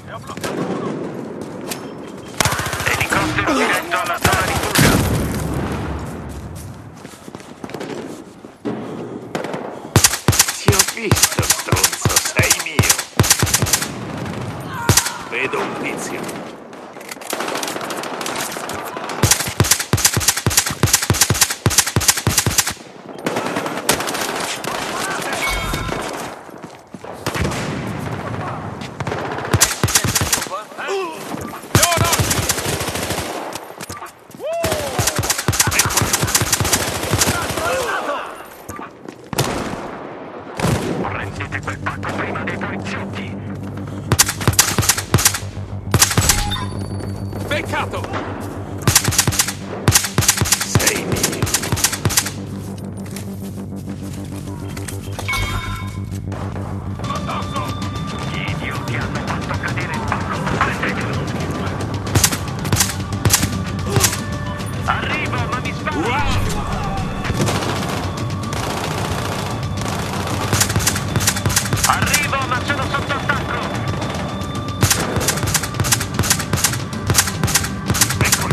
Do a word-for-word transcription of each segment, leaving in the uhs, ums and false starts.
Elicottero diretto alla zona di fuga. Ti ho visto, stronzo, sei mio. Vedo un tizio. Prendete quel pacco prima dei poliziotti. Peccato! Sei mio. Gli idioti hanno fatto cadere il pacco. Prendetelo. Arrivo, ma mi spari! Arrivo, ma sono sotto attacco! Eccolo.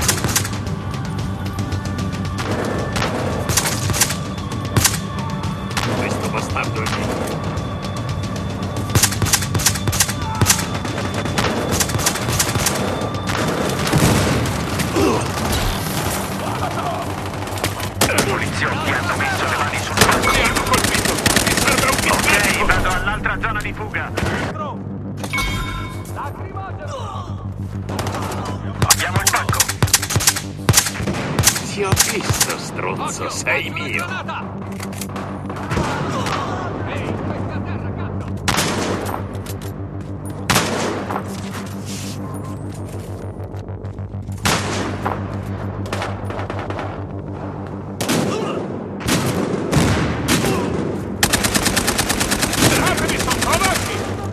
Questo bastardo è mio. I poliziotti hanno messo le mani sul pacco. Mi hanno colpito. Mi serve un kit Ok, medico. vado all'altra zona di fuga. Abbiamo il pacco. Ti ho visto, stronzo, sei mio. Lasciatemi, sono avanti!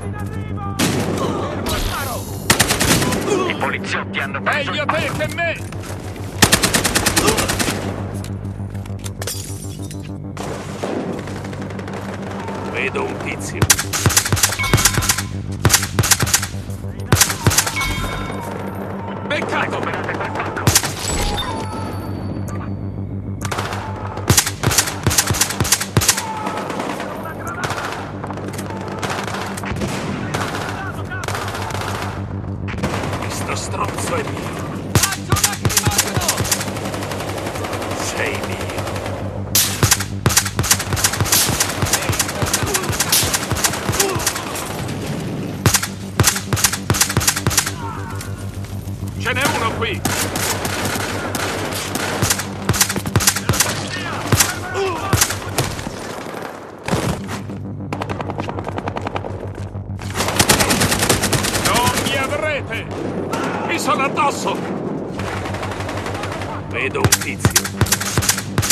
I poliziotti hanno preso Meglio il te pacco. che me! Vedo un tizio. Peccato! Recuperate quel pacco. Questo stronzo è mio. Sei mio. Ce n'è uno qui! Non mi avrete! Mi sono addosso! Vedo un tizio.